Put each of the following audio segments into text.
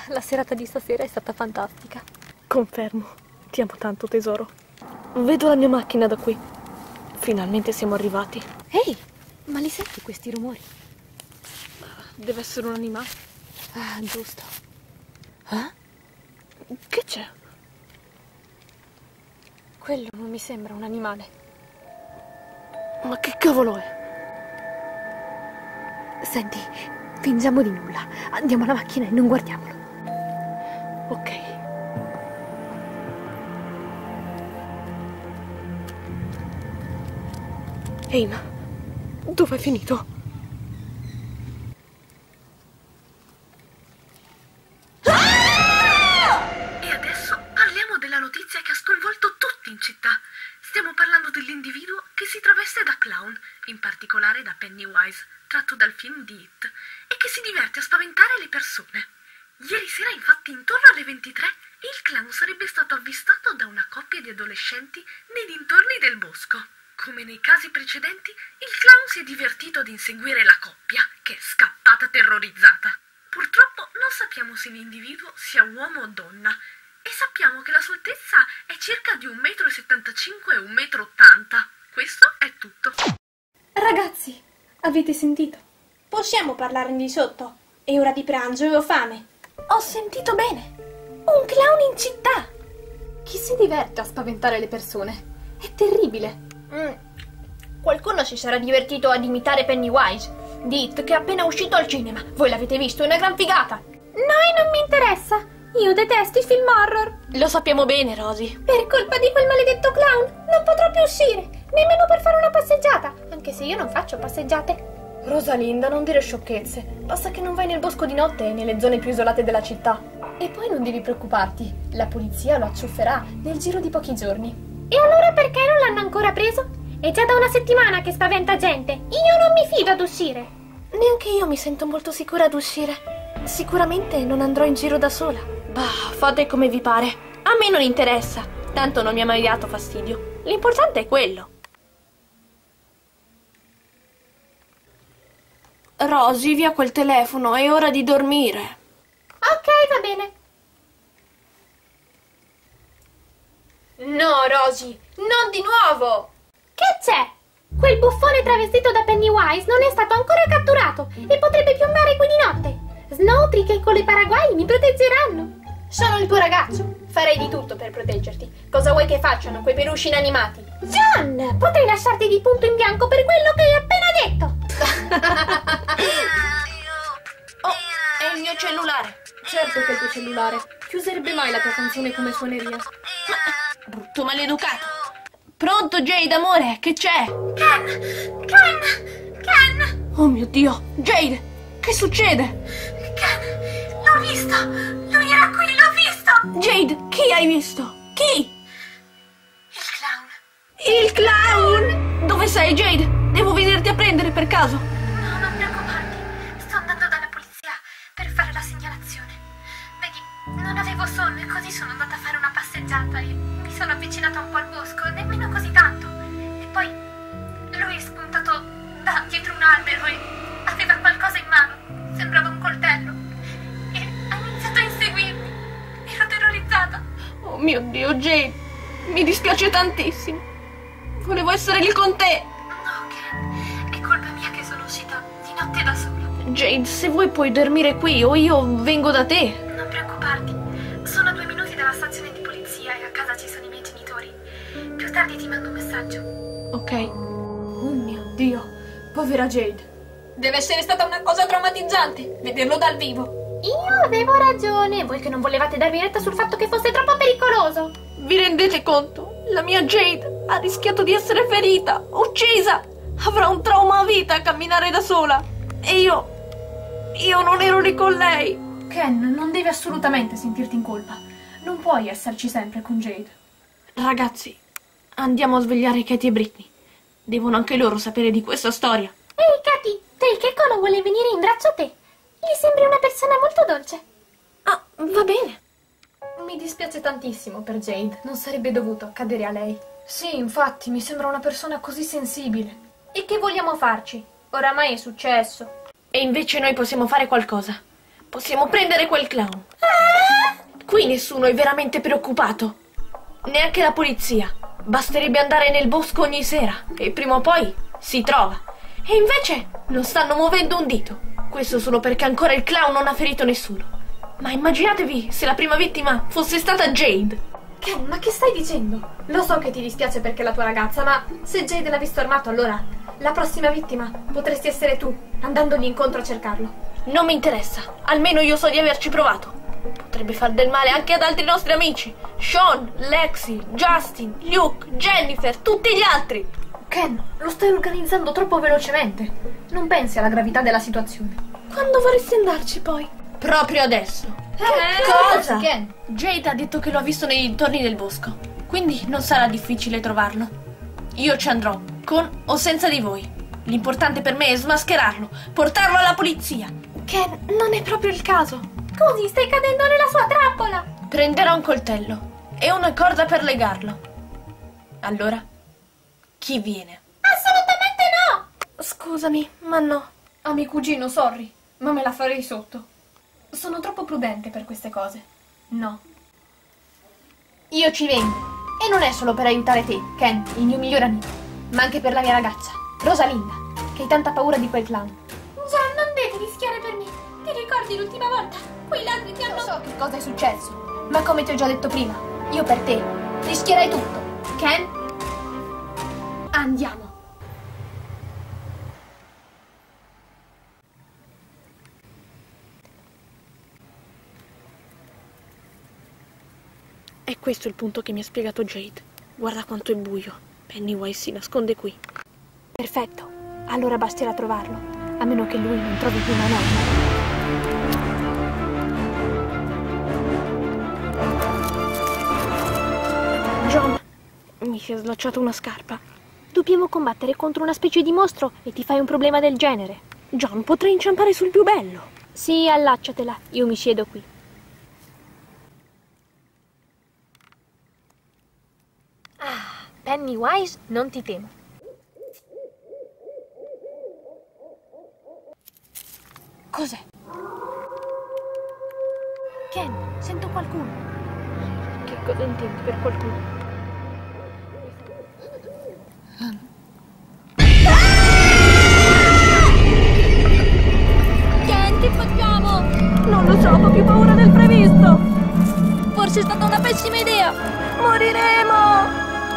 La serata di stasera è stata fantastica. Confermo, ti amo tanto tesoro. Vedo la mia macchina da qui. Finalmente siamo arrivati. Ehi, ma li senti questi rumori? Deve essere un animale. Ah, giusto. Che c'è? Quello non mi sembra un animale. Ma che cavolo è? Senti, fingiamo di nulla. Andiamo alla macchina e non guardiamolo. Ok. Ehi, ma dove è finito? E adesso parliamo della notizia che ha sconvolto tutti in città. Stiamo parlando dell'individuo che si traveste da clown, in particolare da Pennywise, tratto dal film di It, e che si diverte a spaventare le persone. Ieri sera, infatti, intorno alle 23, il clown sarebbe stato avvistato da una coppia di adolescenti nei dintorni del bosco. Come nei casi precedenti, il clown si è divertito ad inseguire la coppia, che è scappata terrorizzata. Purtroppo non sappiamo se l'individuo sia uomo o donna, e sappiamo che la sua altezza è circa di 1,75 m e 1,80 m. Questo è tutto. Ragazzi, avete sentito? Possiamo parlare di sotto? È ora di pranzo e ho fame. Ho sentito bene. Un clown in città. Chi si diverte a spaventare le persone? È terribile. Qualcuno si sarà divertito ad imitare Pennywise. Di It, che è appena uscito al cinema. Voi l'avete visto, è una gran figata. Noi non mi interessa. Io detesto i film horror. Lo sappiamo bene, Rosy. Per colpa di quel maledetto clown non potrò più uscire, nemmeno per fare una passeggiata, anche se io non faccio passeggiate. Rosalinda, non dire sciocchezze. Basta che non vai nel bosco di notte e nelle zone più isolate della città. E poi non devi preoccuparti. La polizia lo acciufferà nel giro di pochi giorni. E allora perché non l'hanno ancora preso? È già da una settimana che spaventa gente. Io non mi fido ad uscire. Neanche io mi sento molto sicura ad uscire. Sicuramente non andrò in giro da sola. Bah, fate come vi pare. A me non interessa. Tanto non mi ha mai dato fastidio. L'importante è quello. Rosy, via quel telefono, è ora di dormire. Ok, va bene. No, Rosy, non di nuovo. Che c'è? Quel buffone travestito da Pennywise non è stato ancora catturato e potrebbe piombare qui di notte. Snowtrick e con le paraguay mi proteggeranno. Sono il tuo ragazzo. Farei di tutto per proteggerti. Cosa vuoi che facciano quei peluche inanimati? John, potrei lasciarti di punto in bianco per quello che hai appena detto. Oh, è il mio cellulare. Certo che è il tuo cellulare. Chi userebbe mai la tua canzone come suoneria? Ma, brutto maleducato. Pronto, Jade, amore, che c'è? Ken! Oh mio Dio, Jade, che succede? Ken, l'ho visto! Lui era qui, l'ho visto! Jade, chi hai visto? Chi? Il clown. Il clown! Dove sei, Jade? Devo venirti a prendere per caso. No, non preoccuparti. Sto andando dalla polizia per fare la segnalazione. Vedi, non avevo sonno e così sono andata a fare una passeggiata e mi sono avvicinata un po' al bosco, nemmeno così tanto. E poi lui è spuntato da dietro un albero e aveva qualcosa in mano. Sembrava un coltello. E ha iniziato a inseguirmi. Ero terrorizzata. Oh mio Dio, Jade, mi dispiace tantissimo. Volevo essere lì con te. No, Ken, è colpa mia che sono uscita di notte da sola. Jade, se vuoi puoi dormire qui o io vengo da te. Non preoccuparti, sono a 2 minuti dalla stazione di polizia e a casa ci sono i miei genitori. Più tardi ti mando un messaggio. Ok. Oh mio Dio, povera Jade. Deve essere stata una cosa traumatizzante vederlo dal vivo. Io avevo ragione, voi che non volevate darvi retta sul fatto che fosse troppo pericoloso. Vi rendete conto? La mia Jade ha rischiato di essere ferita, uccisa. Avrà un trauma a vita a camminare da sola. E io non ero lì con lei. Ken, non devi assolutamente sentirti in colpa. Non puoi esserci sempre con Jade. Ragazzi, andiamo a svegliare Katie e Britney. Devono anche loro sapere di questa storia. Ehi, Katy, il checco non vuole venire in braccio a te. Gli sembri una persona molto dolce. Ah, va bene. Mi dispiace tantissimo per Jade. Non sarebbe dovuto accadere a lei. Sì, infatti, mi sembra una persona così sensibile. E che vogliamo farci? Oramai è successo. E invece noi possiamo fare qualcosa. Possiamo prendere quel clown. Ah, Qui nessuno è veramente preoccupato. Neanche la polizia. Basterebbe andare nel bosco ogni sera e prima o poi si trova. E invece non stanno muovendo un dito. Questo solo perché ancora il clown non ha ferito nessuno. Ma immaginatevi se la prima vittima fosse stata Jade. Ken, ma che stai dicendo? Lo so che ti dispiace perché è la tua ragazza, ma se Jade l'ha visto armato, allora la prossima vittima potresti essere tu, andandogli incontro a cercarlo. Non mi interessa, almeno io so di averci provato. Potrebbe far del male anche ad altri nostri amici. Sean, Lexi, Justin, Luke, Jennifer, tutti gli altri. Ken, lo stai organizzando troppo velocemente. Non pensi alla gravità della situazione. Quando vorresti andarci poi? Proprio adesso. Cosa? Ken? Jade ha detto che lo ha visto nei dintorni del bosco, quindi non sarà difficile trovarlo. Io ci andrò, con o senza di voi. L'importante per me è smascherarlo, portarlo alla polizia. Ken, non è proprio il caso. Scusi, stai cadendo nella sua trappola. Prenderò un coltello e una corda per legarlo. Allora, chi viene? Assolutamente no. Scusami, ma no. A mio cugino, sorry, ma me la farei sotto. Sono troppo prudente per queste cose. No. Io ci vengo. E non è solo per aiutare te, Ken, il mio migliore amico, ma anche per la mia ragazza, Rosalinda, che hai tanta paura di quel clown. John, non devi rischiare per me. Ti ricordi l'ultima volta? Quei ladri ti hanno... Non so che cosa è successo, ma come ti ho già detto prima, io per te rischierei tutto. Ken? Andiamo. È questo il punto che mi ha spiegato Jade. Guarda quanto è buio. Pennywise si nasconde qui. Perfetto, allora basterà trovarlo, a meno che lui non trovi più una nonna. John, mi si è slacciata una scarpa. Dobbiamo combattere contro una specie di mostro e ti fai un problema del genere. John, potrei inciampare sul più bello. Sì, allacciatela, io mi siedo qui. Ah, Pennywise, non ti temo. Cos'è? Ken, sento qualcuno. Che cosa intendi per qualcuno? Ken, che facciamo? Non lo so, ho più paura del previsto. Forse è stata una pessima idea. Moriremo!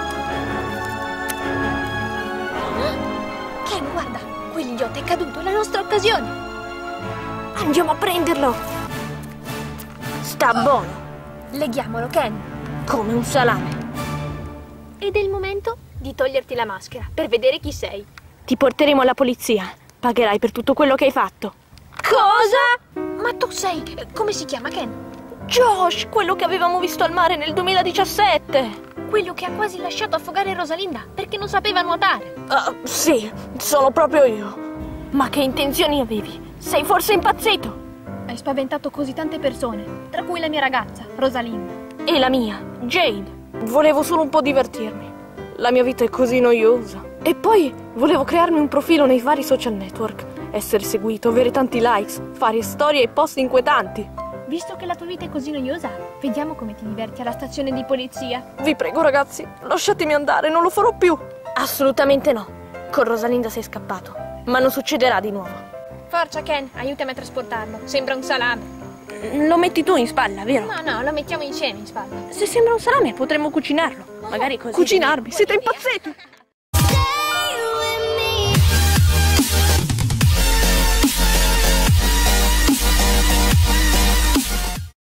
Ken, guarda, quell'idiota è caduto, è la nostra occasione. Andiamo a prenderlo. Sta buono. Leghiamolo, Ken. Come un salame. Ed è il momento di toglierti la maschera per vedere chi sei. Ti porteremo alla polizia. Pagherai per tutto quello che hai fatto. Cosa? Ma tu sei... come si chiama, Ken? Josh, quello che avevamo visto al mare nel 2017. Quello che ha quasi lasciato affogare Rosalinda perché non sapeva nuotare. Sì, sono proprio io. Ma che intenzioni avevi? Sei forse impazzito? Hai spaventato così tante persone, tra cui la mia ragazza, Rosalinda. E la mia, Jade. Volevo solo un po' divertirmi. La mia vita è così noiosa. E poi volevo crearmi un profilo nei vari social network, essere seguito, avere tanti likes, fare storie e post inquietanti. Visto che la tua vita è così noiosa, vediamo come ti diverti alla stazione di polizia. Vi prego ragazzi, lasciatemi andare, non lo farò più. Assolutamente no. Con Rosalinda sei scappato, ma non succederà di nuovo. Forza, Ken, aiutami a trasportarlo. Sembra un salame. Lo metti tu in spalla, vero? No, lo mettiamo insieme in spalla. Se sembra un salame potremmo cucinarlo. Magari così. Cucinarmi? Siete impazziti!